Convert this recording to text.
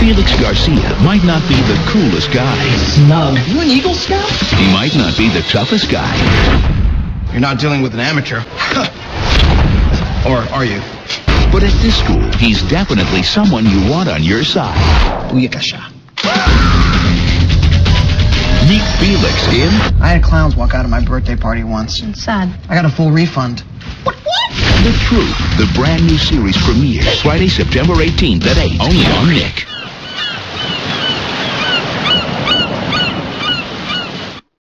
Felix Garcia might not be the coolest guy. Snug. You an Eagle Scout? He might not be the toughest guy. You're not dealing with an amateur. Or are you? But at this school, he's definitely someone you want on your side. Booyakasha. Meet Felix in... I had clowns walk out of my birthday party once. It's sad. I got a full refund. What? The Truth, the brand new series premieres Friday, September 18th at 8, only on Nick.